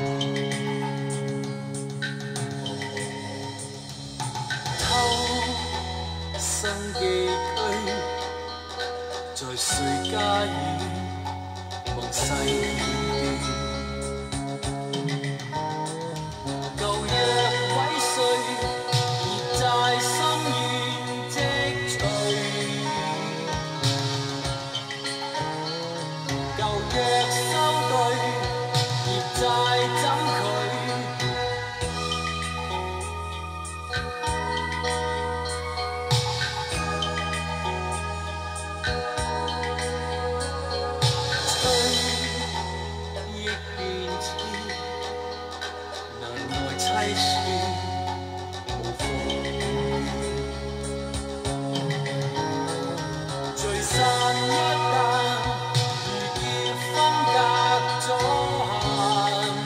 偷生寄居，在谁家院望西边。 舊約毀碎，業債深怨積聚。舊約收據，業債怎拒？吹亦變遷，難耐凄酸。 聚散一旦，如劫分隔阻限。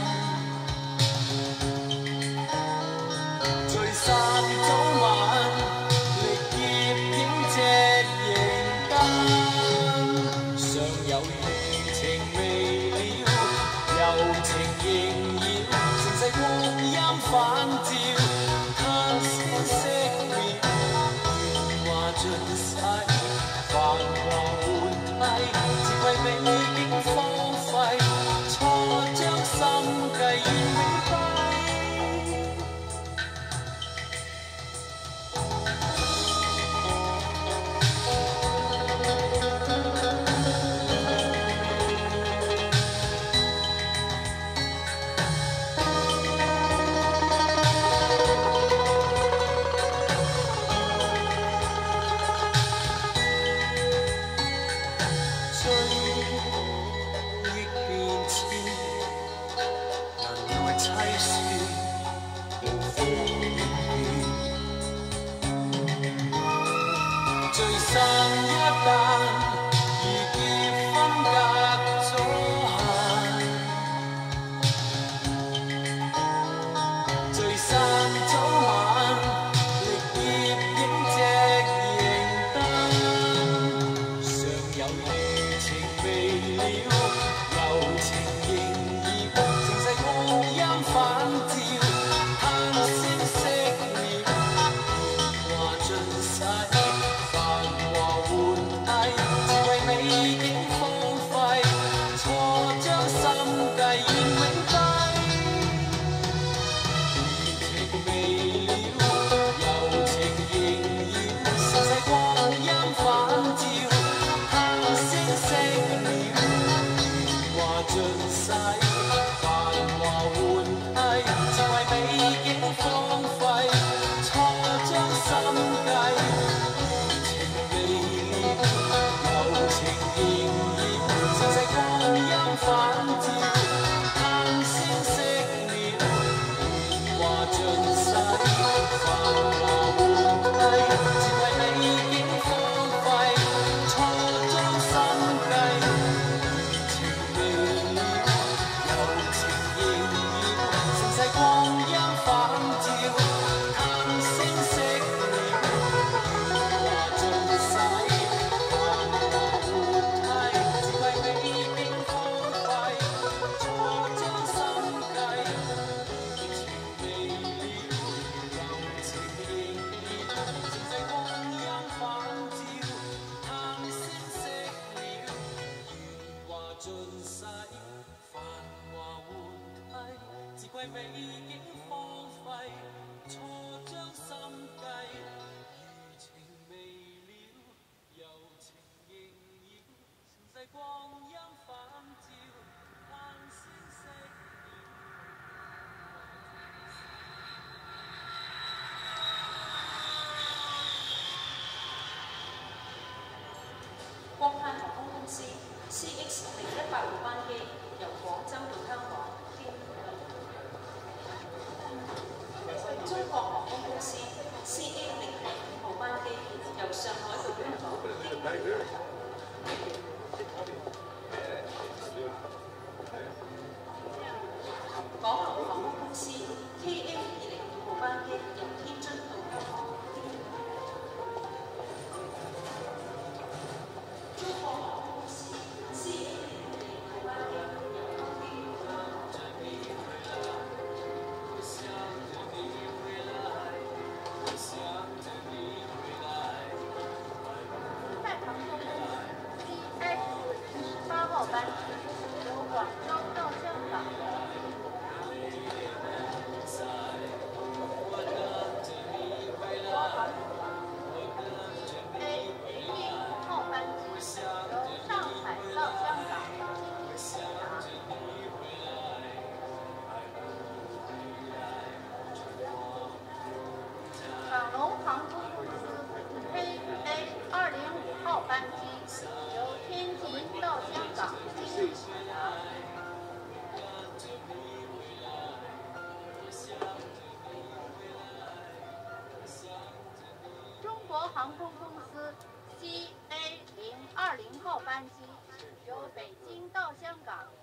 聚散早晚，力劫影隻形單。尚有餘情未了，柔情縈繞，盛世光陰反照，貪先熄滅，願話盡逝。 繁華換替，自為美景荒廢，錯將心計願永揮。聚散一旦，如劫分隔阻限。聚散早晚，力劫影隻形單。尚有餘情未了，柔情縈繞，盛世光陰反照，貪先熄滅，願話盡逝。 美景荒廢，錯將心計願永揮。餘情未了，柔情縈繞，盛世光陰反照，貪先熄了，願話盡逝。繁華換替，自為美景荒廢，錯將心計。 情縈繞，盛世光陰反照，貪先熄滅，願話盡逝。繁華換替，自為美景荒廢，錯將心計。情未了，柔情縈繞，盛世光陰反照，貪先熄滅，願話盡逝。 為美景荒廢，錯將心計，餘情未了，柔情縈繞，盛世光陰反照，貪先熄了。 國泰航空公司 CX-018號班機由廣州到香港。 中國航空公司 CA005號班機由上海到香港。港龍航空公司 KA205號班機由天津到香港。中國航空公司 CA005號班機由東京到香港。 航空公司 CA020号班机由北京到香港